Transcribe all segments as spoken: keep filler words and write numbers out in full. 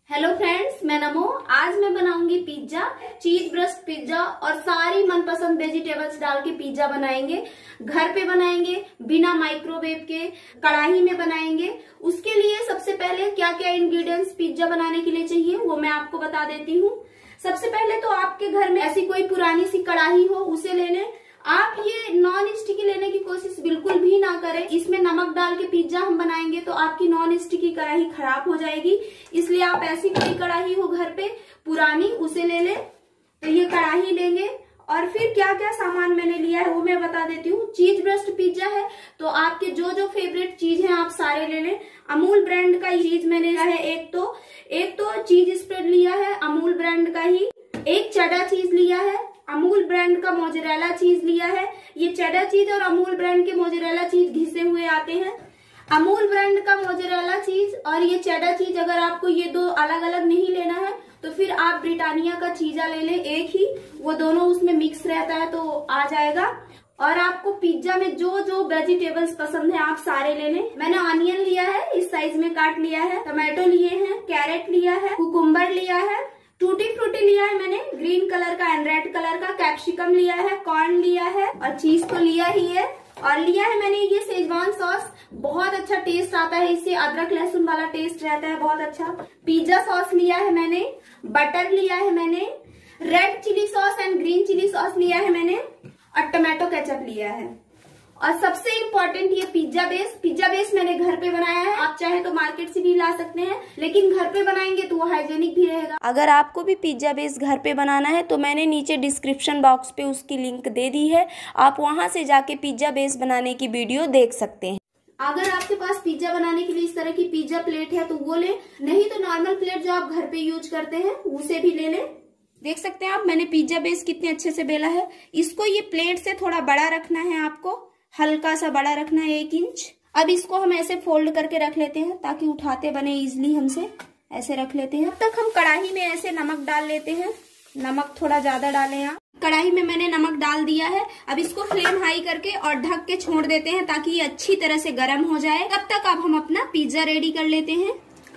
Hello friends, मैं नमो। आज मैं बनाऊंगी पिज्जा, चीज ब्रस्ट पिज्जा और सारी मनपसंद वेजिटेबल्स डाल के पिज्जा बनाएंगे। घर पे बनाएंगे, बिना माइक्रोवेव के, कढ़ाई में बनाएंगे। उसके लिए सबसे पहले क्या क्या इंग्रेडिएंट्स पिज्जा बनाने के लिए चाहिए वो मैं आपको बता देती हूँ। सबसे पहले तो आपके घर में ऐसी कोई पुरानी सी कढ़ाई हो उसे ले लें। आप ये नॉन स्टिकी लेने की कोशिश बिल्कुल भी ना करें। इसमें नमक डाल के पिज्जा हम बनाएंगे तो आपकी नॉन स्टिकी कढ़ाई खराब हो जाएगी। इसलिए आप ऐसी कोई कढ़ाई हो घर पे पुरानी उसे ले लें। तो ये कढ़ाई लेंगे और फिर क्या क्या सामान मैंने लिया है वो मैं बता देती हूँ। चीज ब्रस्ट पिज्जा है तो आपके जो जो फेवरेट चीज है आप सारे ले लें। अमूल ब्रांड का चीज मैंने लिया है। एक तो एक तो चीज स्प्रेड लिया है अमूल ब्रांड का ही। एक चेडर चीज लिया है। अमूल ब्रांड का मोज़रेला चीज लिया है। ये चेडर चीज और अमूल ब्रांड के मोज़रेला चीज घिसे हुए आते हैं। अमूल ब्रांड का मोज़रेला चीज और ये चेडर चीज अगर आपको ये दो अलग अलग नहीं लेना है तो फिर आप ब्रिटानिया का चीजा ले लें, एक ही, वो दोनों उसमें मिक्स रहता है तो आ जाएगा। और आपको पिज्जा में जो जो वेजिटेबल्स पसंद है आप सारे ले लें। मैंने ऑनियन लिया है, इस साइज में काट लिया है। टमाटो लिए हैं, कैरेट लिया है, कुकुम्बर लिया है, टूटी फ्रूटी लिया है मैंने ग्रीन कलर का एंड रेड कलर का, कैप्सिकम लिया है, कॉर्न लिया है और चीज तो लिया ही है। और लिया है मैंने ये शेजवान सॉस, बहुत अच्छा टेस्ट आता है इससे, अदरक लहसुन वाला टेस्ट रहता है, बहुत अच्छा। पिज्जा सॉस लिया है मैंने, बटर लिया है मैंने, red chilli sauce and green chilli sauce लिया है मैंने और टमाटो केचप लिया है। और सबसे इम्पोर्टेंट ये पिज्जा बेस। पिज्जा बेस मैंने घर पे बनाया है। आप चाहे तो मार्केट से भी ला सकते हैं, लेकिन घर पे बनाएंगे तो वो हाइजेनिक भी रहेगा। अगर आपको भी पिज्जा बेस घर पे बनाना है तो मैंने नीचे डिस्क्रिप्शन बॉक्स पे उसकी लिंक दे दी है। आप वहां से जाके पिज्जा बेस बनाने की वीडियो देख सकते हैं। अगर आपके पास पिज्जा बनाने के लिए इस तरह की पिज्जा प्लेट है तो वो ले, नहीं तो नॉर्मल प्लेट जो आप घर पे यूज करते हैं उसे भी ले लें। देख सकते हैं आप मैंने पिज्जा बेस कितने अच्छे से बेला है। इसको ये प्लेट से थोड़ा बड़ा रखना है, आपको हल्का सा बड़ा रखना है, एक इंच। अब इसको हम ऐसे फोल्ड करके रख लेते हैं ताकि उठाते बने इजीली हमसे। ऐसे रख लेते हैं। अब तक हम कढ़ाई में ऐसे नमक डाल लेते हैं। नमक थोड़ा ज्यादा डालें आप। कढ़ाई में मैंने नमक डाल दिया है। अब इसको फ्लेम हाई करके और ढक के छोड़ देते हैं ताकि ये अच्छी तरह से गर्म हो जाए। तब तक अब हम अपना पिज्जा रेडी कर लेते हैं।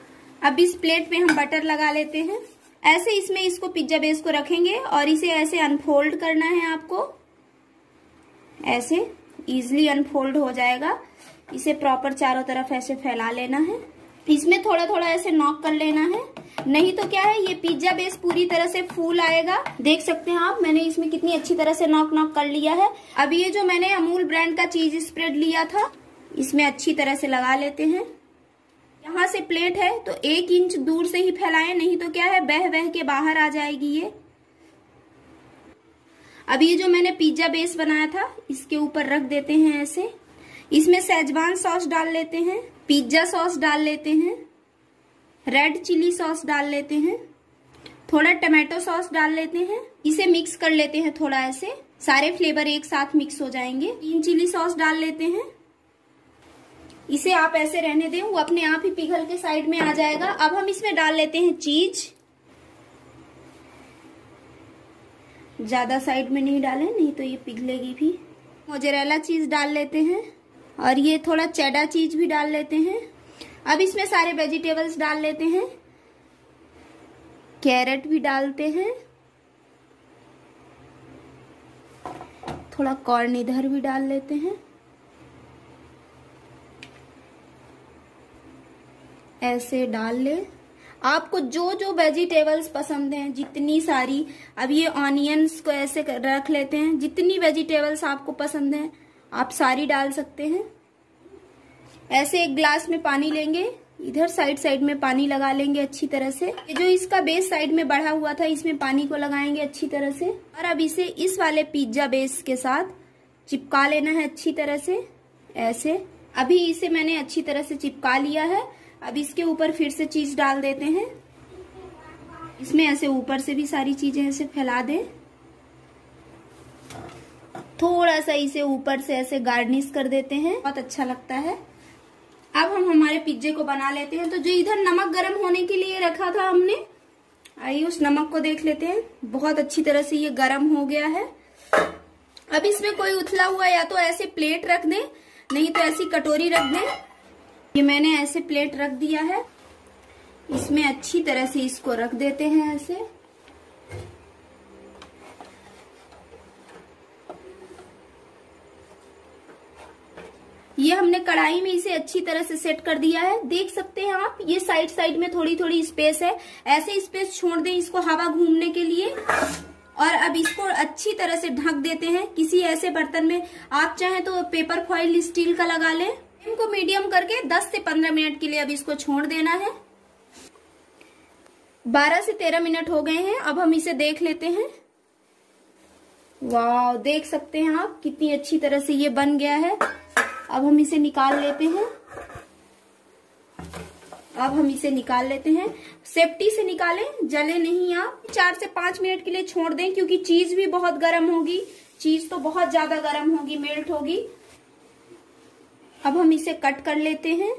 अब इस प्लेट पे हम बटर लगा लेते हैं। ऐसे इसमें इसको पिज्जा बेस को रखेंगे और इसे ऐसे अनफोल्ड करना है आपको। ऐसे इजिली अनफोल्ड हो जाएगा। इसे प्रॉपर चारों तरफ ऐसे फैला लेना है। इसमें थोड़ा थोड़ा ऐसे नॉक कर लेना है, नहीं तो क्या है ये पिज्जा बेस पूरी तरह से फूल आएगा। देख सकते हैं आप मैंने इसमें कितनी अच्छी तरह से नॉक नॉक कर लिया है। अब ये जो मैंने अमूल ब्रांड का चीज स्प्रेड लिया था इसमें अच्छी तरह से लगा लेते हैं। यहाँ से प्लेट है तो एक इंच दूर से ही फैलाएं, नहीं तो क्या है बह बह के बाहर आ जाएगी ये। अब ये जो मैंने पिज्जा बेस बनाया था इसके ऊपर रख देते हैं ऐसे। इसमें शेजवान सॉस डाल लेते हैं, पिज्जा सॉस डाल लेते हैं, रेड चिली सॉस डाल लेते हैं, थोड़ा टमाटो सॉस डाल लेते हैं। इसे मिक्स कर लेते हैं थोड़ा ऐसे, सारे फ्लेवर एक साथ मिक्स हो जाएंगे। ग्रीन चिली सॉस डाल लेते हैं। इसे आप ऐसे रहने दें, वो अपने आप ही पिघल के साइड में आ जाएगा। अब हम इसमें डाल लेते हैं चीज। ज्यादा साइड में नहीं डालें, नहीं तो ये पिघलेगी भी। मोज़रेला चीज डाल लेते हैं और ये थोड़ा चेडर चीज भी डाल लेते हैं। अब इसमें सारे वेजिटेबल्स डाल लेते हैं। कैरेट भी डालते हैं, थोड़ा कॉर्न इधर भी डाल लेते हैं। ऐसे डाल ले। आपको जो जो वेजिटेबल्स पसंद हैं जितनी सारी, अब ये ऑनियंस को ऐसे रख लेते हैं। जितनी वेजिटेबल्स आपको पसंद हैं आप सारी डाल सकते हैं। ऐसे एक ग्लास में पानी लेंगे, इधर साइड साइड में पानी लगा लेंगे अच्छी तरह से। ये जो इसका बेस साइड में बढ़ा हुआ था इसमें पानी को लगाएंगे अच्छी तरह से। और अब इसे इस वाले पिज्जा बेस के साथ चिपका लेना है अच्छी तरह से ऐसे। अभी इसे मैंने अच्छी तरह से चिपका लिया है। अब इसके ऊपर फिर से चीज डाल देते हैं। इसमें ऐसे ऊपर से भी सारी चीजें ऐसे फैला दें। थोड़ा सा इसे ऊपर से ऐसे गार्निश कर देते हैं, बहुत अच्छा लगता है। अब हम हमारे पिज्जे को बना लेते हैं। तो जो इधर नमक गर्म होने के लिए रखा था हमने, आइए उस नमक को देख लेते हैं। बहुत अच्छी तरह से ये गर्म हो गया है। अब इसमें कोई उथला हुआ या तो ऐसे प्लेट रख दें, नहीं तो ऐसी कटोरी रख दें। ये मैंने ऐसे प्लेट रख दिया है। इसमें अच्छी तरह से इसको रख देते हैं ऐसे। ये हमने कढ़ाई में इसे अच्छी तरह से सेट कर दिया है। देख सकते हैं आप, ये साइड साइड में थोड़ी थोड़ी स्पेस है, ऐसे स्पेस छोड़ दें इसको हवा घूमने के लिए। और अब इसको अच्छी तरह से ढक देते हैं किसी ऐसे बर्तन में। आप चाहें तो पेपर फॉइल स्टील का लगा लें। इनको मीडियम करके दस से पंद्रह मिनट के लिए अब इसको छोड़ देना है। बारह से तेरह मिनट हो गए हैं। अब हम इसे देख लेते हैं। वाह, देख सकते हैं आप कितनी अच्छी तरह से ये बन गया है। अब हम इसे निकाल लेते हैं। अब हम इसे निकाल लेते हैं। सेफ्टी से निकालें, जले नहीं आप। चार से पांच मिनट के लिए छोड़ दें क्योंकि चीज भी बहुत गर्म होगी। चीज तो बहुत ज्यादा गर्म होगी, मेल्ट होगी। अब हम इसे कट कर लेते हैं।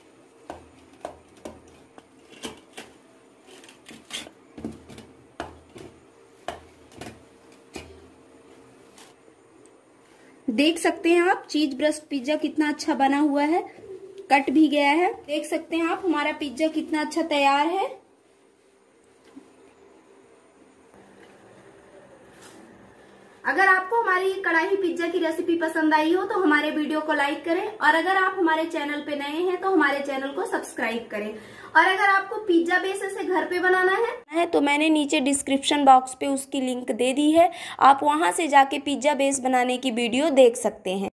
देख सकते हैं आप चीज ब्रस्ट पिज्जा कितना अच्छा बना हुआ है, कट भी गया है। देख सकते हैं आप हमारा पिज्जा कितना अच्छा तैयार है। अगर आपको हमारी कढ़ाई पिज्जा की रेसिपी पसंद आई हो तो हमारे वीडियो को लाइक करें, और अगर आप हमारे चैनल पे नए हैं तो हमारे चैनल को सब्सक्राइब करें। और अगर आपको पिज्जा बेस ऐसे घर पे बनाना है है तो मैंने नीचे डिस्क्रिप्शन बॉक्स पे उसकी लिंक दे दी है। आप वहां से जाके पिज्जा बेस बनाने की वीडियो देख सकते हैं।